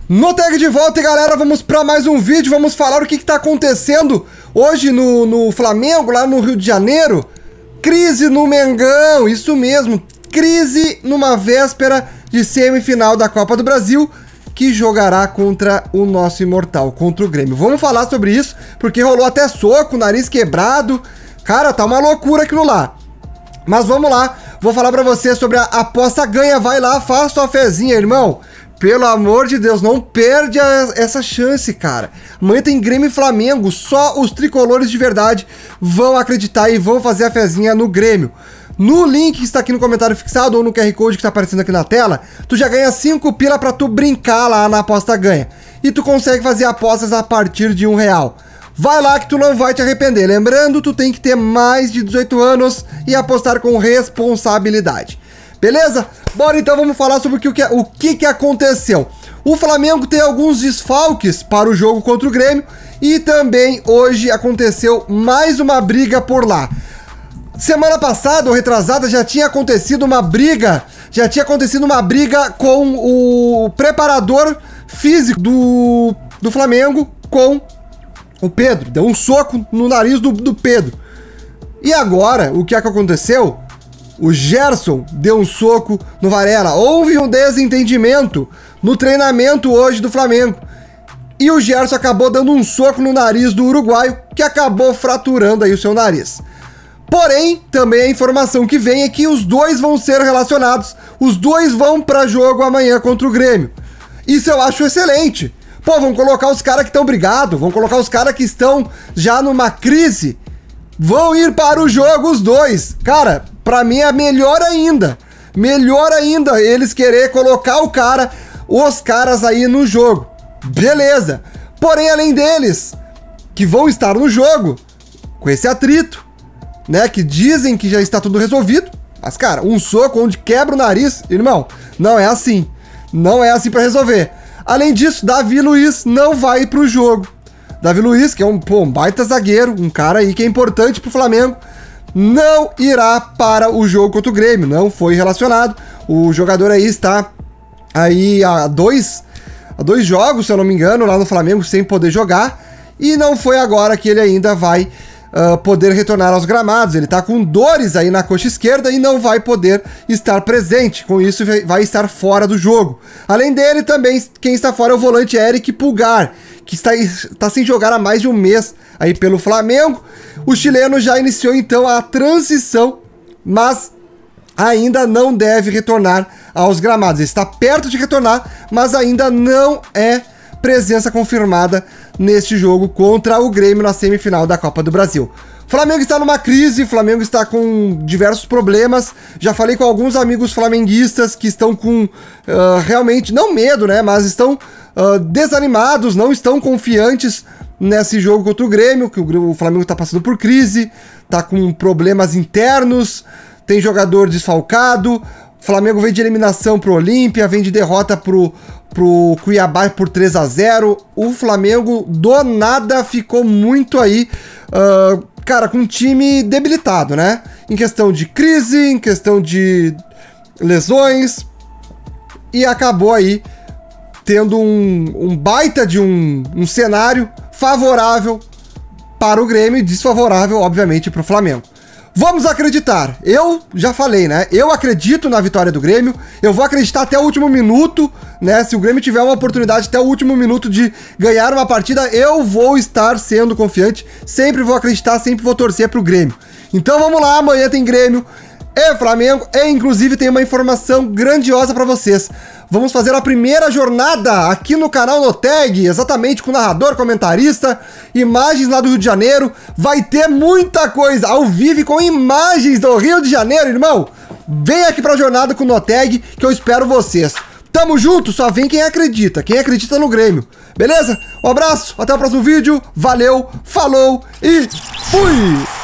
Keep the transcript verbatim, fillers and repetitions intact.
Noteg de volta, e galera, vamos para mais um vídeo. Vamos falar o que está acontecendo hoje no, no Flamengo, lá no Rio de Janeiro. Crise no Mengão, isso mesmo, crise numa véspera de semifinal da Copa do Brasil, que jogará contra o nosso imortal, contra o Grêmio. Vamos falar sobre isso, porque rolou até soco, nariz quebrado. Cara, tá uma loucura aquilo lá. Mas vamos lá, vou falar pra você sobre a aposta ganha. Vai lá, faz tua fezinha, irmão. Pelo amor de Deus, não perde a, essa chance, cara. Amanhã tem Grêmio e Flamengo, só os tricolores de verdade vão acreditar e vão fazer a fezinha no Grêmio. No link que está aqui no comentário fixado ou no Q R Code que está aparecendo aqui na tela, tu já ganha cinco pila pra tu brincar lá na aposta ganha. E tu consegue fazer apostas a partir de um real. Vai lá que tu não vai te arrepender. Lembrando, tu tem que ter mais de dezoito anos e apostar com responsabilidade. Beleza? Bora então, vamos falar sobre o que, o que, que aconteceu. O Flamengo tem alguns desfalques para o jogo contra o Grêmio e também hoje aconteceu mais uma briga por lá. Semana passada ou retrasada já tinha acontecido uma briga, já tinha acontecido uma briga com o preparador físico do, do Flamengo com o Pedro. Deu um soco no nariz do, do Pedro. E agora, o que é que aconteceu? O Gerson deu um soco no Varela. Houve um desentendimento no treinamento hoje do Flamengo. E o Gerson acabou dando um soco no nariz do uruguaio, que acabou fraturando aí o seu nariz. Porém, também a informação que vem é que os dois vão ser relacionados. Os dois vão para jogo amanhã contra o Grêmio. Isso eu acho excelente. Pô, vão colocar os caras que estão brigados, vão colocar os caras que estão já numa crise. Vão ir para o jogo os dois. Cara, pra mim é melhor ainda. Melhor ainda eles querer colocar o cara, os caras aí no jogo. Beleza. Porém, além deles, que vão estar no jogo, com esse atrito, né, que dizem que já está tudo resolvido. Mas, cara, um soco onde quebra o nariz, irmão, não é assim. Não é assim pra resolver. Além disso, Davi Luiz não vai pro jogo. Davi Luiz, que é um, pô, um baita zagueiro, um cara aí que é importante pro Flamengo, não irá para o jogo contra o Grêmio, não foi relacionado. O jogador aí está aí há dois, há dois jogos, se eu não me engano, lá no Flamengo sem poder jogar, e não foi agora que ele ainda vai uh, poder retornar aos gramados. Ele tá com dores aí na coxa esquerda e não vai poder estar presente, com isso vai estar fora do jogo. Além dele também, quem está fora é o volante Eric Pulgar, que está, está sem jogar há mais de um mês aí pelo Flamengo. O chileno já iniciou então a transição, mas ainda não deve retornar aos gramados. Ele está perto de retornar, mas ainda não é presença confirmada neste jogo contra o Grêmio na semifinal da Copa do Brasil. O Flamengo está numa crise, o Flamengo está com diversos problemas. Já falei com alguns amigos flamenguistas que estão com uh, realmente, não medo, né, mas estão uh, desanimados, não estão confiantes nesse jogo contra o Grêmio, que o Flamengo está passando por crise, está com problemas internos, tem jogador desfalcado. O Flamengo vem de eliminação pro Olímpia, vem de derrota pro, pro Cuiabá por três a zero. O Flamengo do nada ficou muito aí, uh, cara, com um time debilitado, né? Em questão de crise, em questão de lesões, e acabou aí tendo um, um baita de um, um cenário favorável para o Grêmio e desfavorável, obviamente, para o Flamengo. Vamos acreditar. Eu já falei, né? Eu acredito na vitória do Grêmio. Eu vou acreditar até o último minuto, né? Se o Grêmio tiver uma oportunidade até o último minuto de ganhar uma partida, eu vou estar sendo confiante. Sempre vou acreditar, sempre vou torcer pro Grêmio. Então vamos lá, amanhã tem Grêmio e Flamengo. E inclusive tem uma informação grandiosa para vocês. Vamos fazer a primeira jornada aqui no canal Noteg, exatamente com narrador, comentarista, imagens lá do Rio de Janeiro. Vai ter muita coisa ao vivo com imagens do Rio de Janeiro, irmão. Vem aqui pra jornada com o Noteg que eu espero vocês. Tamo junto, só vem quem acredita, quem acredita no Grêmio. Beleza? Um abraço, até o próximo vídeo. Valeu, falou e fui!